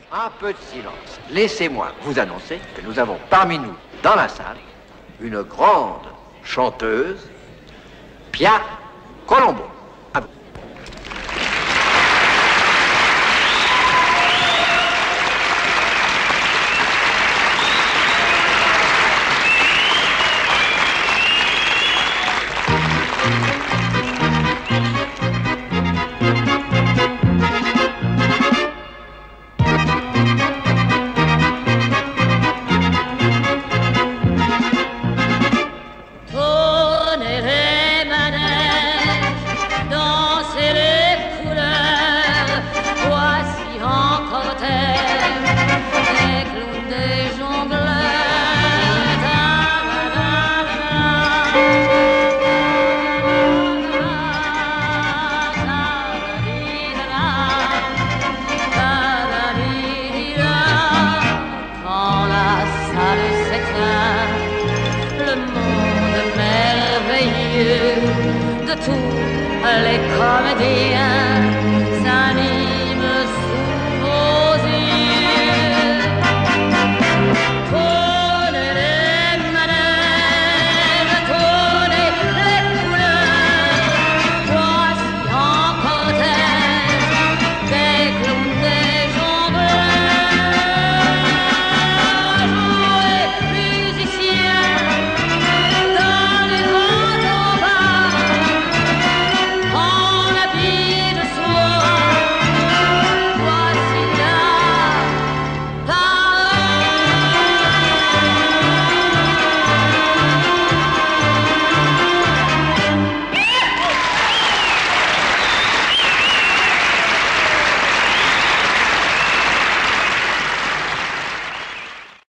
Un peu de silence. Laissez-moi vous annoncer que nous avons parmi nous, dans la salle, une grande chanteuse, Pia Colombo. À vous. De tous les comédiens